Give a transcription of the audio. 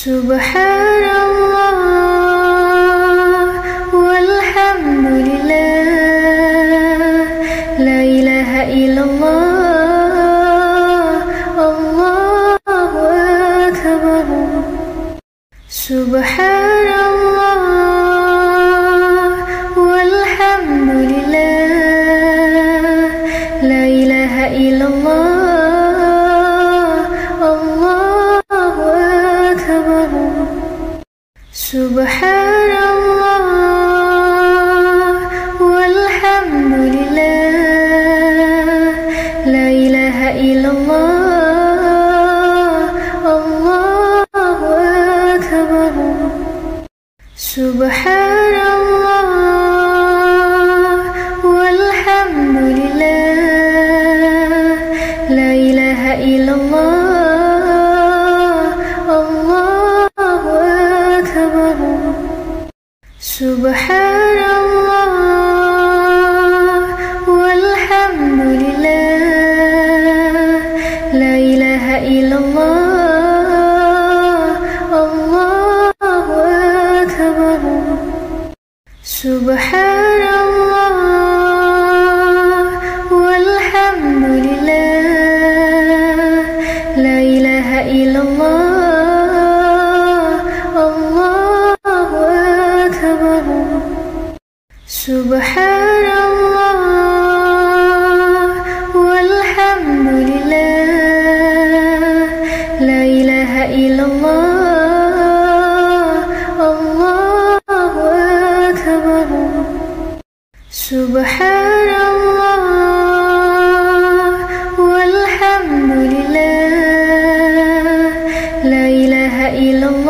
Subhanallah walhamdulillah, la ilaha illallah, Allahu akbar. Subhanallah walhamdulillah, la ilaha illallah, Allahu akbar. Subhanallah walhamdulillah, la ilaha illallah, Allahu akbar. Subhanallah walhamdulillah, la ilaha illallah, Allahu akbar. Subhanallah walhamdulillah, la ilaha illallah, Allahu akbar. Subhanallah walhamdulillah, la ilaha illallah, Allahu akbar. Subhanallah walhamdulillah, la ilaha illallah, Allahu akbar. Subhanallah walhamdulillah, la ilaha illallah.